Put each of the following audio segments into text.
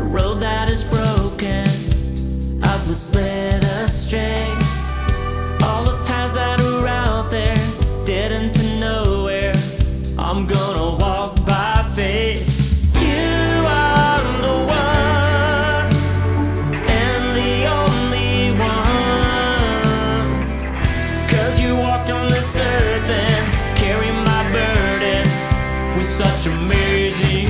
road that is broken, I've been led astray. All the paths that are out there, dead into nowhere, I'm gonna walk by faith. You are the one, and the only one, 'cause you walked on this earth and carry my burdens with such amazing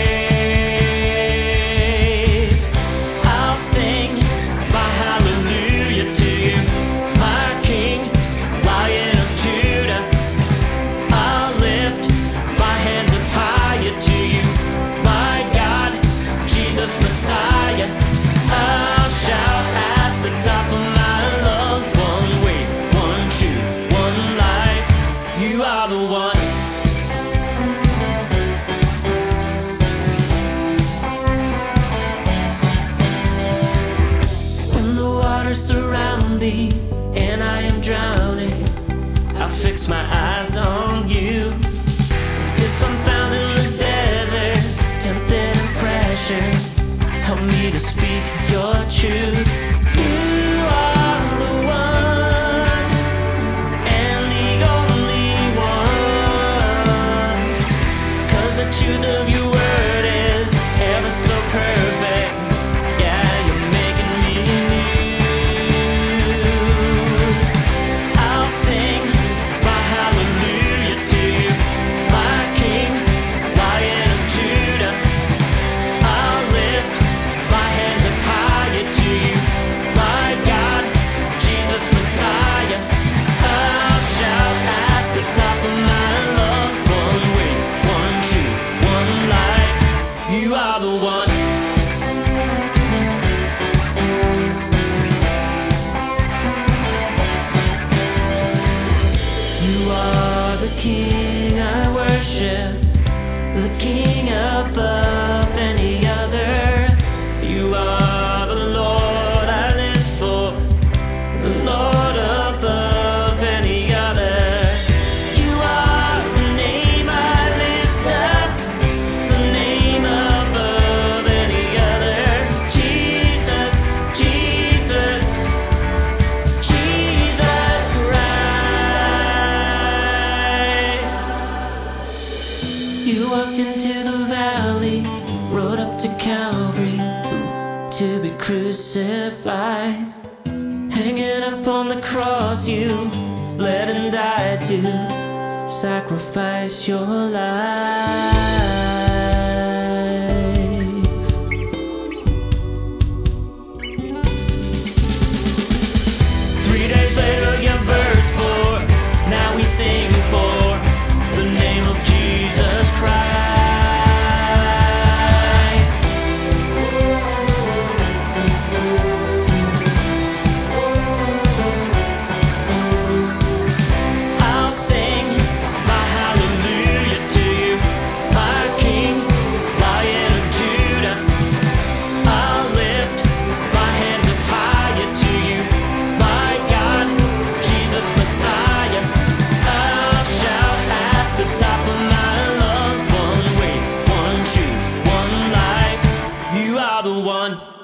grace. I'll sing my hallelujah to you, my King, Lion of Judah. I'll lift my hands up higher to you, my God, Jesus Messiah. I'll shout at the top of my lungs, one way, one truth, one life. You are the one. Surround me and I am drowning, I'll fix my eyes on you. If I'm found in the desert, tempted and pressure, help me to speak your truth. You are the one, and the only one, 'cause the truth of your word is ever so perfect. Yeah, you're making me new. You are the one. You are the King I worship, the King above any other. You are the Lord I live for, the Lord above any other. You are the name I lift up, the name above any other. Jesus, Jesus, Jesus Christ. You walked into the valley, rode up to Calvary to be crucified. Hanging up on the cross, you bled and died to sacrifice your life. 3 days later you burst forth, now we sing for the name of Jesus Christ. You are the one.